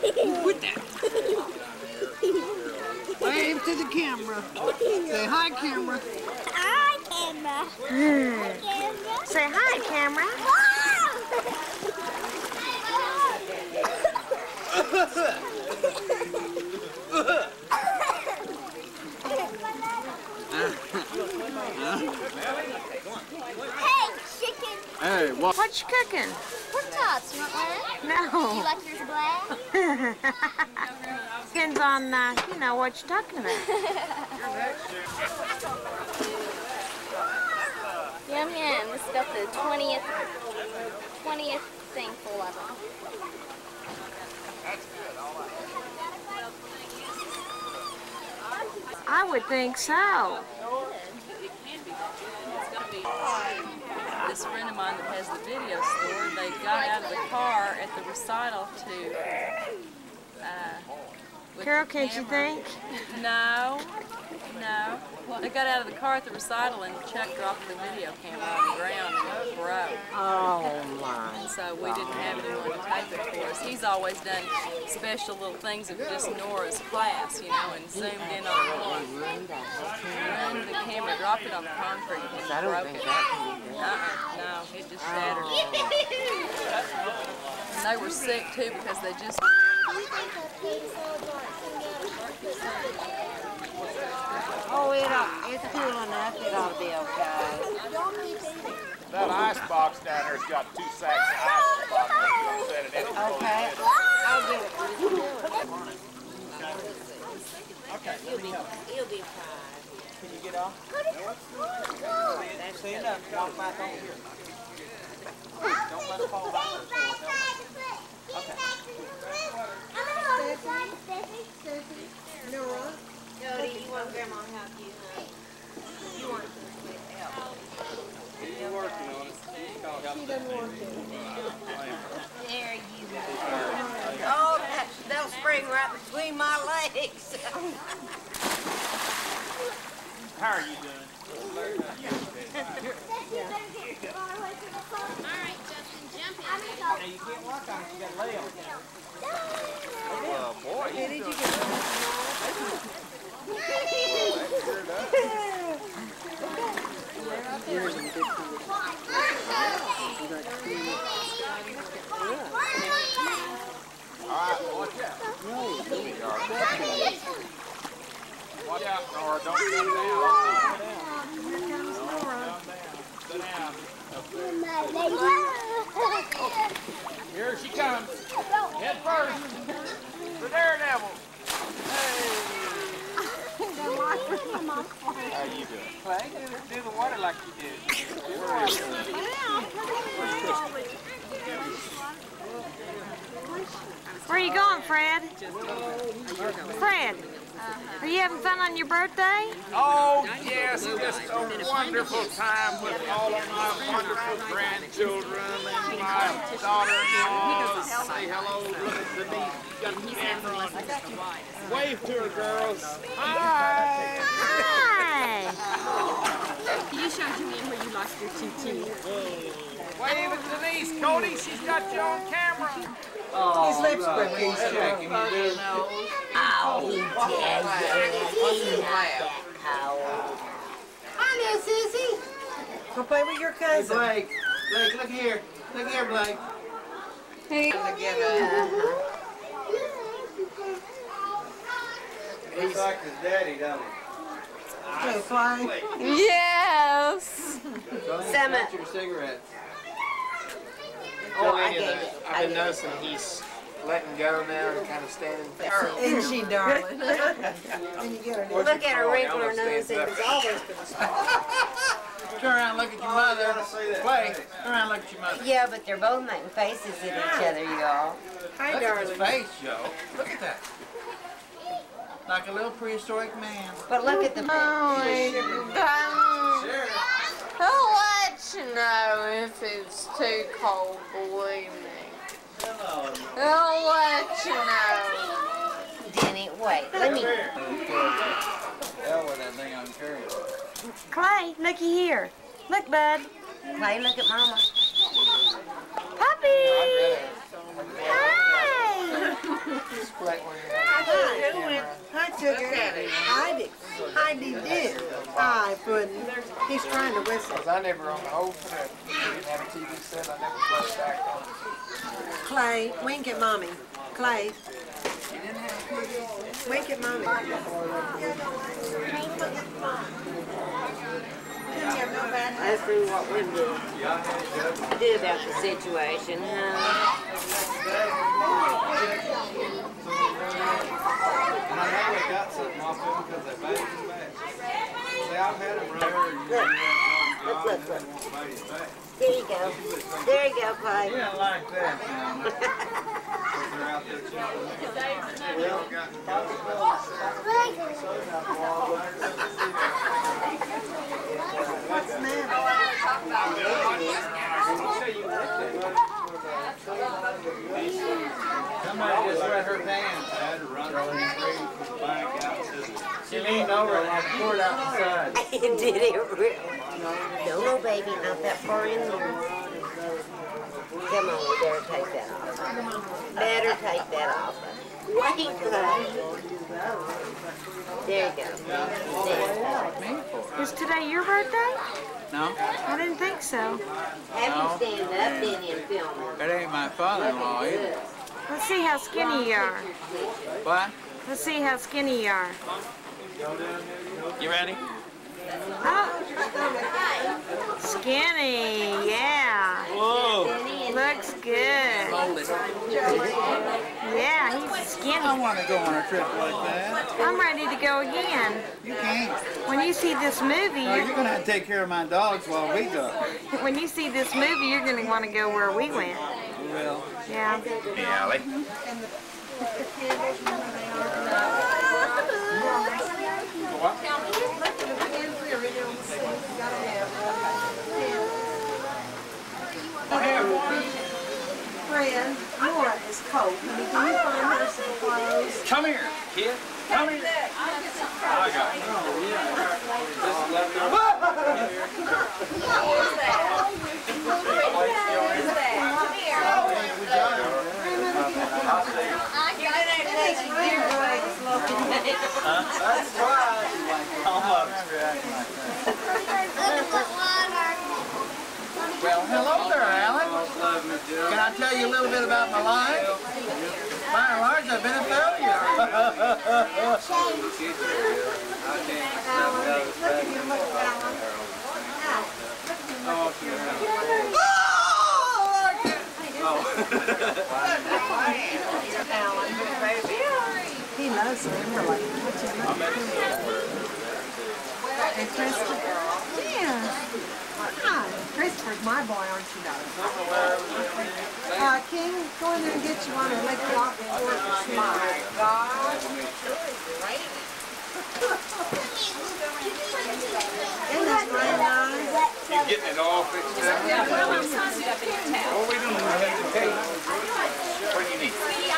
Quit that. Wave to the camera. Say hi, camera. Hi, camera. Hi, camera. Say hi, camera. Hey, chicken. Hey, what? What you cooking? Pork chops. You want one? Do you No. like yours black? Depends on, you know, what you're talking about. Yum yum. This got the 20th thing full of them. I would think so. This friend of mine that has the video store, they got out of the car at the recital to with Carol, the can't you camera. think? No. They got out of the car at the recital and Chuck dropped the video camera on the ground and it broke. Oh, my. And so we didn't have anyone to tape it for us. He's always done special little things of just Nora's class, you know, and zoomed in on Nora. Ruined the camera, dropped it on the concrete and broke it. No, it just shattered. And they were sick too because they just... Oh, it's cool enough. It ought to be okay. That ice box down there's got 2 sacks of ice box. Set it in. Okay. I'll get it. Okay, let me help. He'll be fine. Can you get off? Stand up, walk back over here. Don't let it fall back. Okay. Nora, Jody, you want Grandma to help you, huh? You want some help? He's working on it. She doesn't want to. There you go. Oh, they'll spring right between my legs. How are you doing? Alright, Justin, jump in. Now you can't walk on it, you gotta lay on it. Oh boy, Hey, did you get Alright, watch out. Watch out, Nora, don't come down. Here comes Nora. Sit down. Here she comes. Head first. The daredevil. Hey. How you doing? Clay, do the water like you did. Where are you going, Fred? Fred, are you having fun on your birthday? Oh, yes, just a wonderful time with all of my wonderful grandchildren and my daughter-in-law. Say hello to Denise. Got the camera. Wave to her, girls. Hi. Hi. Can you show Julian where you lost your 2 teeth? Wave at Denise, Cody. She's got you on camera. His lips quick. He's checking. Oh, Hi there, Sissy. Go play with your cousin. Blake, look here. Look here, Blake. Hey. He's like his daddy, doesn't he? Hey, Clay. Yes. Sam, your cigarettes. Oh, I gave it. I've been noticing he's letting go now and kind of standing. Isn't she, darling? And you get her. Look at her wrinkle her nose. It was always going to stop. Turn around and look at your mother. Blake, turn around and look at your mother. Yeah, but they're both making faces at each other, y'all. Hi, Look at his darling. face, Joe. Look at that. Like a little prehistoric man. But look at the Sure. I'll let you know if it's too cold, believe me. I'll let you know. Denny, wait, let me. Hell with that thing on carrying. Clay, looky here. Look, bud. Clay, look at Mama. Puppy! Hi! reflect where you're at. I took it. Heidi did. I couldn't. He's trying to whistle. Because I never on the whole trip. We didn't have a TV set. I never flushed back on it. Clay, wink at mommy. Clay. Wink at mommy. Let's see what we do about the situation, huh? And I know they got something off them because they bagged them back. See, I've had them right here. Look. There you go. There you go, Clay. You don't like that, now. They're out there jumping. What's the matter? Somebody just wet her pants. I had to run from the bank out to the... She leaned over and I poured out the side. Did it really? No, baby, not that far in there. Come on, we better take that off. Better take that off. Wait, Clay. There you go. Is today your birthday? No, I didn't think so. Have you stand up then and film her. that ain't my father-in-law either. Let's see how skinny you are. What? Let's see how skinny you are. You ready? Oh, skinny, yeah. Whoa! Looks good. Yeah, he's I skinny. want to go on a trip like that. I'm ready to go again. You can't. When you see this movie, No, you're going to have to take care of my dogs while we go. when you see this movie, you're going to want to go where we went. We will. Yeah. Hey, Allie. Friend, Nora is cold. Can you find her some clothes? Come here, kid. Come here. I got it. That's why. Well, hello there, Alan. Can I tell you a little bit about my life? By and large, I've been a failure. He loves Kimberly. And Christopher. Yeah. Hi. Christopher's my boy, aren't you, darling? King, go in there and get you one and lick you off the floor. My God. Isn't this really nice? You getting it all fixed up? What are we doing? We need the cake. What do you need?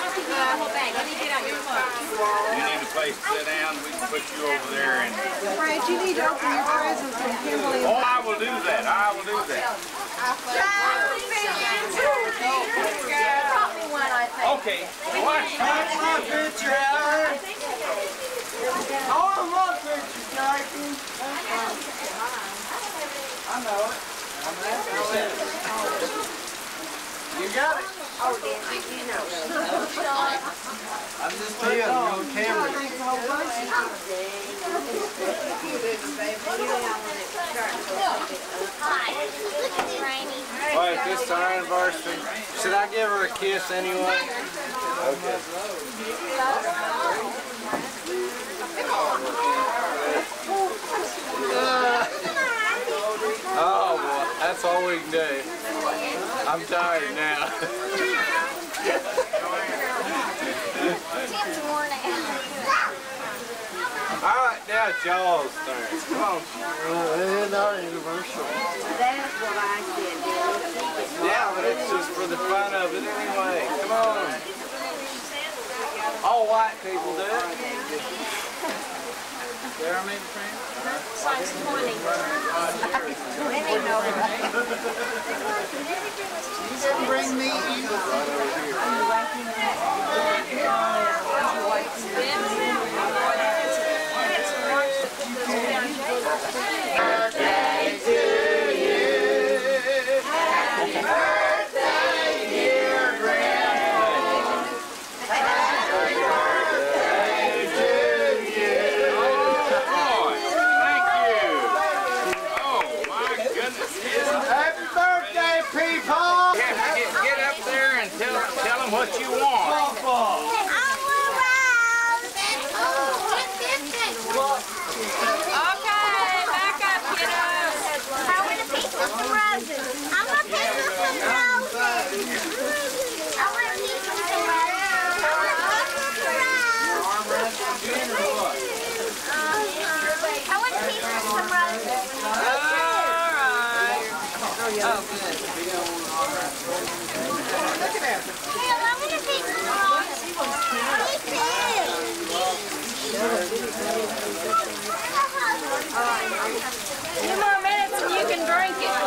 You need a place to sit down. We can put you over there and... Fred, you need to open your presents from Kimberly. Oh, I will do that. I will do that. Okay. Watch. That's my picture, Alan. Oh, I love pictures, Jackie. I know it. You got it. Oh, did you know? I'm just telling you, on camera. Well, it's this our anniversary. Should I give her a kiss anyway? Okay. Oh, boy, that's all we can do. I'm tired now. Tim's worn out. All right, now it's y'all's turn. Come on. That's what I said. Yeah, but it's just for the fun of it anyway. Come on. All white people do it. There, I made the friend. Size 20. Bring me in. them what you want. Okay, back up, kiddos. I want a piece of some roses. I want a piece of some roses. I want a piece of some roses. I want a piece of some roses. I want a piece of some roses. All right. Oh, good. Hey, I want a piece of some roses. Me Two more minutes and you can drink it.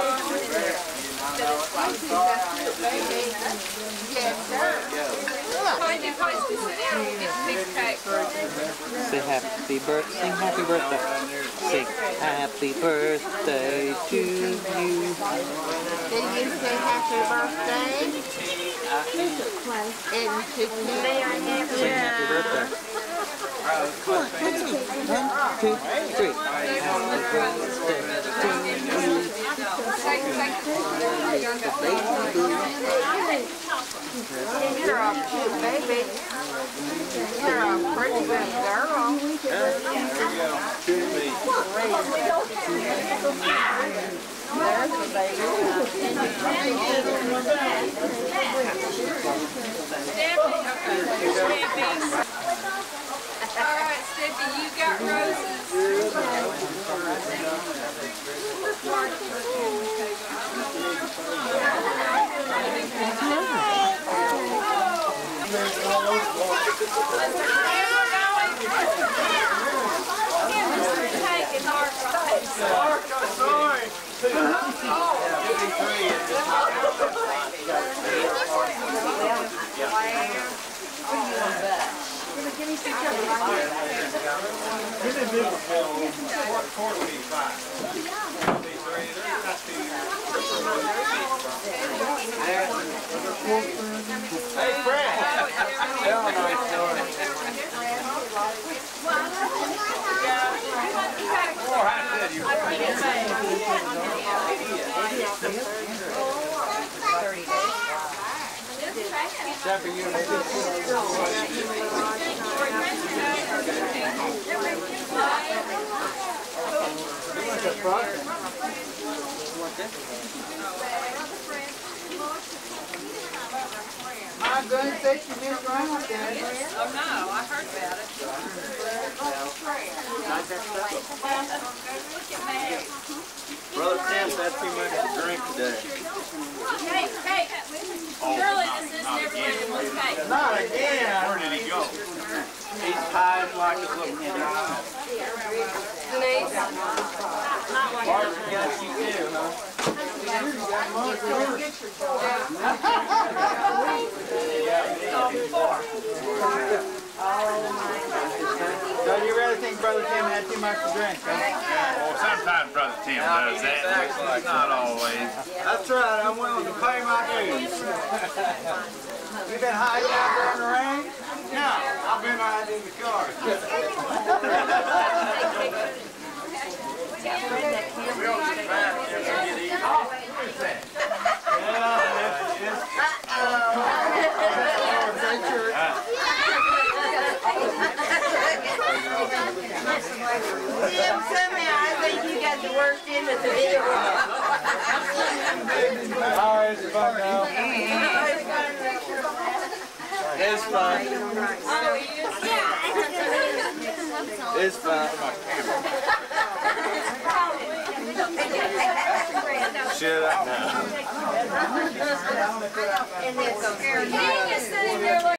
Say happy birthday. Sing happy birthday. Sing happy birthday to you. Did you say happy birthday? And to me. Sing happy birthday. 1, 2, 3. Happy birthday You're a cute baby. You're a pretty good girl. There's the All right, Steffi, you got roses. Hey, Fred. Tell them my story. Oh, I said you My goodness, that you missed around there. Oh, no, I heard about it. Brother Tim's had too much to drink today. Hey, surely this is never going to look cake. Not again. Where did he go? He's hiding like a little kid. Denise? Martin got you too, huh? So you really think Brother Tim had too much to drink, huh? Well, sometimes Brother Tim does that. It's not always. That's right, I'm willing to pay my dues. You been hiding out there in the rain? No, I've been hiding in the car. We don't get back and get eaten. Oh, what is that? Tim, somehow I think you got the worst end of the deal. Oh, it's fun now. It's fun. It's fun. Shut up now. And then some. He is sitting there like